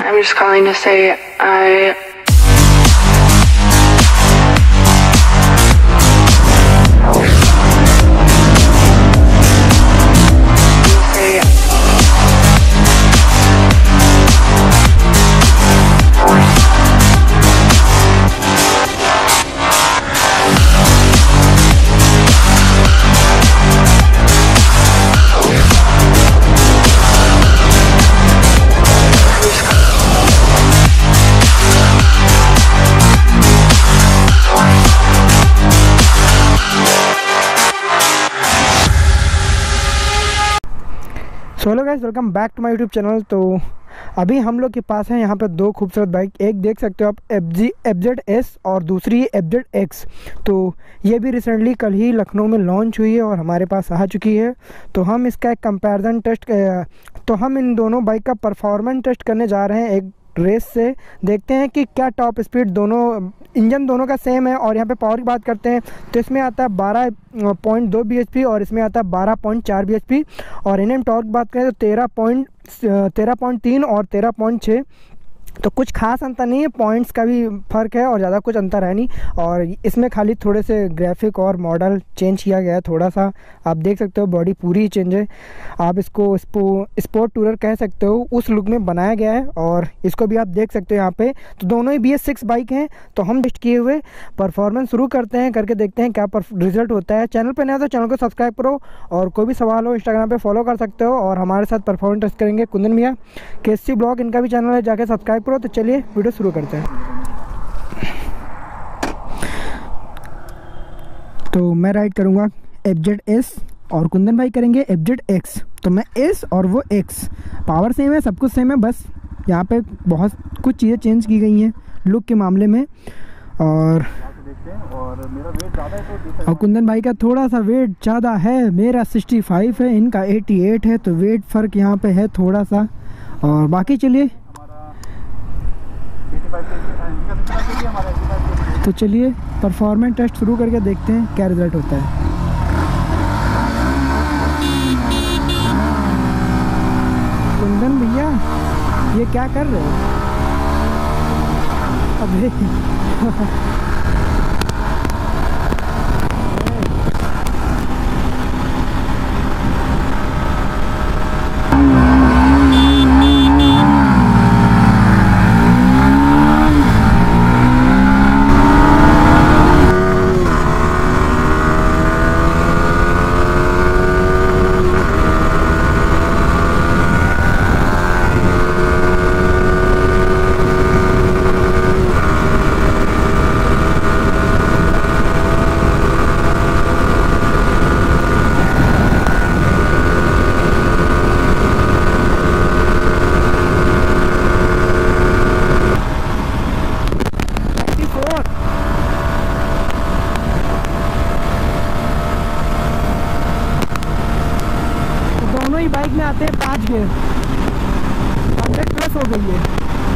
I'm just calling to say I so hello guys, welcome back to my YouTube channel. तो अभी हम लोग के पास है यहाँ पे दो खूबसूरत बाइक। एक देख सकते हो आप FZ और दूसरी FZX। तो ये भी रिसेंटली कल ही लखनऊ में लॉन्च हुई है और हमारे पास आ चुकी है। तो हम इसका एक कंपैरिजन टेस्ट तो हम इन दोनों बाइक का परफॉर्मेंस टेस्ट करने जा रहे हैं एक रेस से। देखते हैं कि क्या टॉप स्पीड दोनों, इंजन दोनों का सेम है। और यहाँ पे पावर की बात करते हैं तो इसमें आता है 12.2 bhp और इसमें आता है 12.4 bhp। और इनम टॉर्क की बात करें तो 13.3 और 13.6। तो कुछ खास अंतर नहीं है, पॉइंट्स का भी फ़र्क है और ज़्यादा कुछ अंतर है नहीं। और इसमें खाली थोड़े से ग्राफिक और मॉडल चेंज किया गया है थोड़ा सा। आप देख सकते हो बॉडी पूरी चेंज है। आप इसको स्पोर्ट टूरर कह सकते हो, उस लुक में बनाया गया है। और इसको भी आप देख सकते हो यहाँ पे। तो दोनों ही BS6 बाइक हैं। तो हम टेस्ट किए हुए परफॉर्मेंस शुरू करते हैं, करके देखते हैं क्या रिजल्ट होता है। चैनल पर नया तो चैनल को सब्सक्राइब करो और कोई भी सवाल हो इंस्टाग्राम पर फॉलो कर सकते हो। और हमारे साथ परफॉर्मेंस टेस्ट करेंगे कुंदन भैया, KSC ब्लॉग, इनका भी चैनल है, जाके सब्सक्राइब करो। तो चलिए वीडियो शुरू करते हैं। तो मैं राइड करूंगा FZS और कुंदन भाई करेंगे FZX। तो मैं S और वो X। पावर सेम है, सब कुछ सेम है, बस यहाँ पे बहुत कुछ चीज़ें चेंज की गई हैं लुक के मामले में। और कुंदन भाई का थोड़ा सा वेट ज़्यादा है, मेरा 65 है, इनका 88 है। तो वेट फ़र्क यहाँ पे है थोड़ा सा। और बाकी चलिए, तो चलिए परफॉर्मेंस टेस्ट शुरू करके देखते हैं क्या रिज़ल्ट होता है। कुंदन भैया ये क्या कर रहे हो अबे? दोनों ही बाइक में आते हैं 5 गियर। 100 प्लस हो गई है।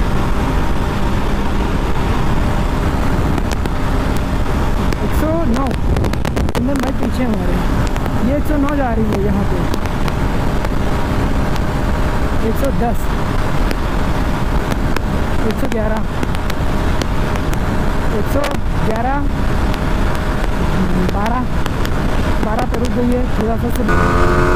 एक 109 कुंदन बाइक पीछे हमारे, ये 109 जा रही है यहाँ पे। 110, 111, 111, 12 पे रुक गई है थोड़ा सा।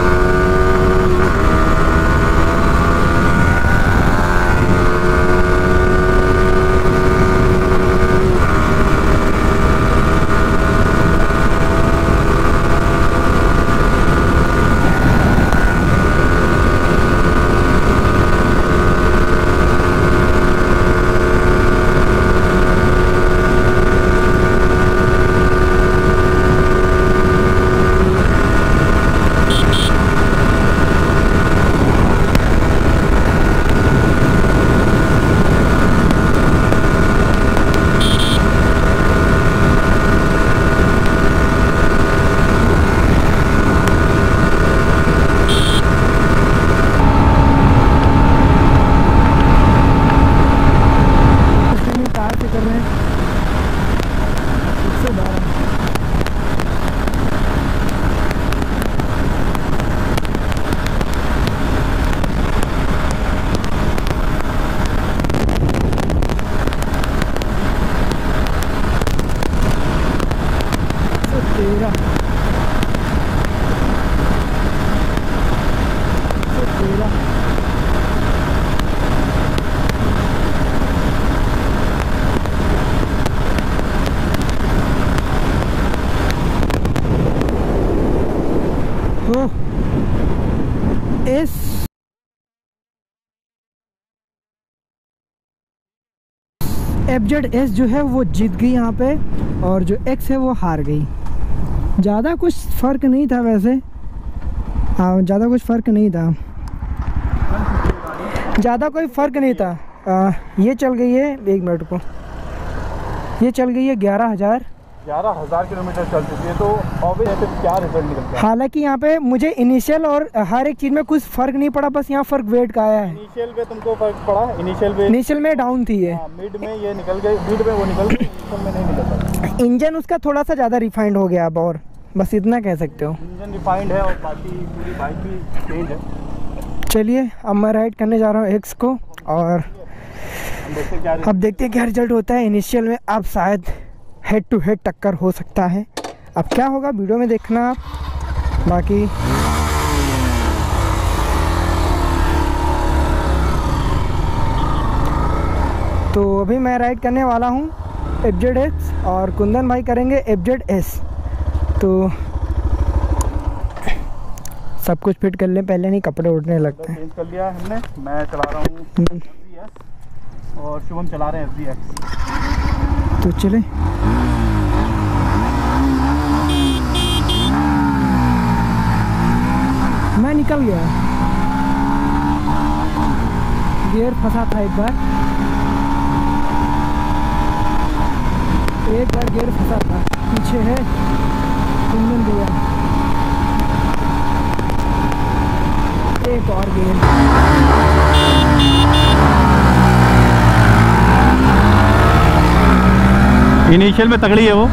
FZS जो है वो जीत गई यहाँ पे, और जो X है वो हार गई। ज़्यादा कुछ फ़र्क नहीं था वैसे, हाँ ज़्यादा कुछ फ़र्क नहीं था, ज़्यादा कोई फ़र्क नहीं था। ये चल गई है, एक मिनट को, ये चल गई है 11,000 किलोमीटर चल चुकी है। तो ऑब्वियसली क्या रिजल्ट निकलता है? हालांकि यहाँ पे मुझे इनिशियल और हर एक चीज़ में कुछ फ़र्क नहीं पड़ा, बस यहाँ फ़र्क वेट का आया है। इनिशियल पे तुमको फर्क पड़ा? इनिशियल में डाउन थी ये, मिड में ये निकल गई, मिड में वो निकल गई, इनिशियल में नहीं निकल। इंजन उसका थोड़ा सा ज़्यादा रिफाइंड हो गया अब, और बस इतना कह सकते हो। इंजन रिफाइंड है और बाकी पूरी बाइक भी चेंज है। चलिए अब मैं राइड करने जा रहा हूँ X को, और अब देखते हैं क्या रिजल्ट होता है। इनिशियल में अब शायद हेड टू हेड टक्कर हो सकता है, अब क्या होगा वीडियो में देखना आप। बाकी तो अभी मैं राइड करने वाला हूँ FZX और कुंदन भाई करेंगे FZS। तो सब कुछ फिट कर लें पहले, नहीं कपड़े उड़ने लगते हैं। चेंज कर लिया हमने, मैं चला रहा हूँ FZS और शुभम चला रहे हैं FZX। तो चले, मैं निकल गया, गियर फंसा था एक बार गियर फंसा था। पीछे है कुंदन भैया, एक और गियर। इनिशियल में तगड़ी है वो।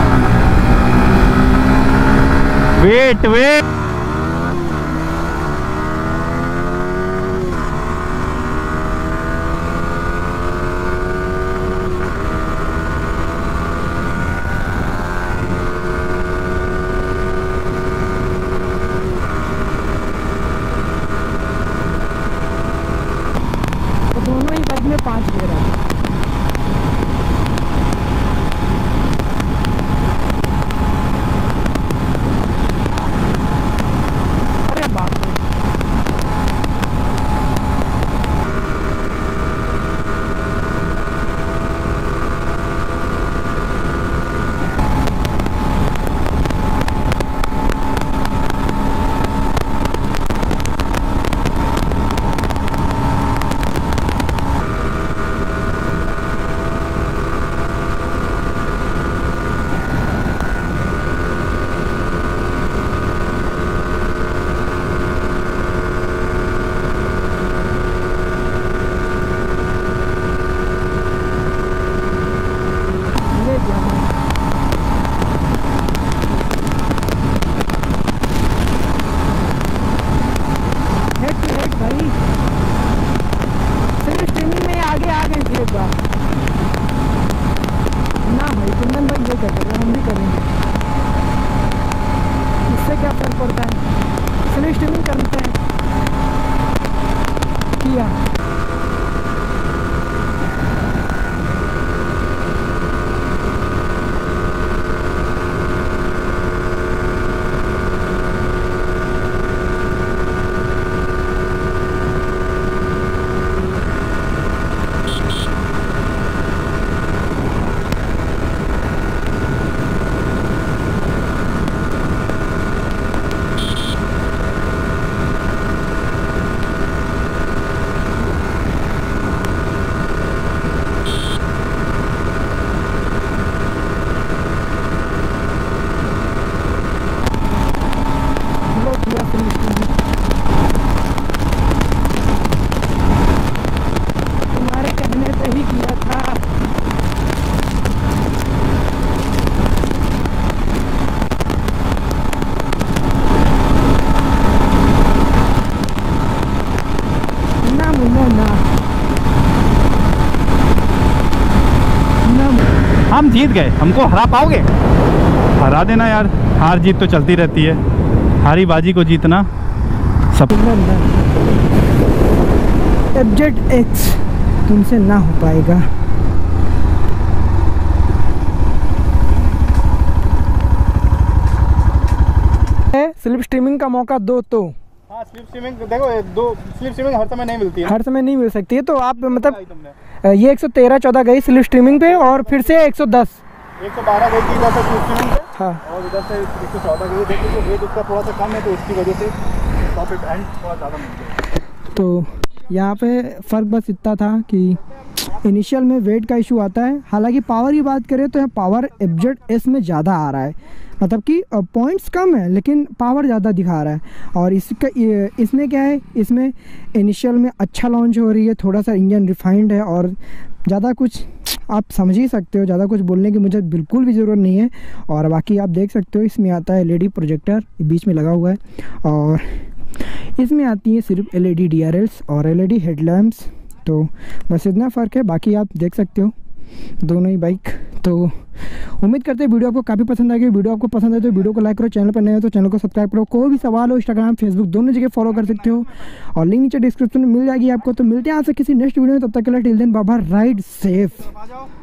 वेट तो दोनों ही बैग में 5 गियर है। हम जीत गए, हमको हरा पाओगे? हरा देना यार, हार जीत तो चलती रहती है, हारी बाजी को जीतना सब। FZX तुमसे ना हो पाएगा। स्लिप स्ट्रीमिंग का मौका दो तो। हाँ स्लिप स्ट्रीमिंग देखो, दो स्लिप स्ट्रीमिंग हर समय नहीं मिलती है, हर समय नहीं मिल सकती है। तो आप मतलब ये 113-14 गई स्लिप स्ट्रीमिंग पे और फिर से 110 112 गई थी इधर से स्लिप स्ट्रीमिंग पे। हाँ, और इधर से 114 गई। देखो जो वेट उसका थोड़ा सा कम है तो उसकी वजह से टॉप एंड थोड़ा ज़्यादा मिलता है। तो यहाँ पे फ़र्क बस इतना था कि इनिशियल में वेट का इशू आता है। हालांकि पावर की बात करें तो यहाँ पावर FZS में ज़्यादा आ रहा है, मतलब कि पॉइंट्स कम है लेकिन पावर ज़्यादा दिखा रहा है। और इसमें क्या है, इसमें इनिशियल में अच्छा लॉन्च हो रही है, थोड़ा सा इंजन रिफाइंड है और ज़्यादा कुछ आप समझ ही सकते हो, ज़्यादा कुछ बोलने की मुझे बिल्कुल भी ज़रूरत नहीं है। और बाकी आप देख सकते हो इसमें आता है LED प्रोजेक्टर, बीच में लगा हुआ है, और इसमें आती है सिर्फ LED DRLs और LED हेडलैम्प्स। तो बस इतना फ़र्क है, बाकी आप देख सकते हो दोनों ही बाइक। तो उम्मीद करते हैं वीडियो आपको काफ़ी पसंद आएगी। वीडियो आपको पसंद आए तो वीडियो को लाइक करो, चैनल पर नए हो तो चैनल को सब्सक्राइब करो। कोई भी सवाल हो इंस्टाग्राम फेसबुक दोनों जगह फॉलो कर सकते हो और लिंक नीचे डिस्क्रिप्शन में मिल जाएगी आपको। तो मिलते हैं आपसे किसी नेक्स्ट वीडियो में, तब तक के लिए till then bye bye, ride safe.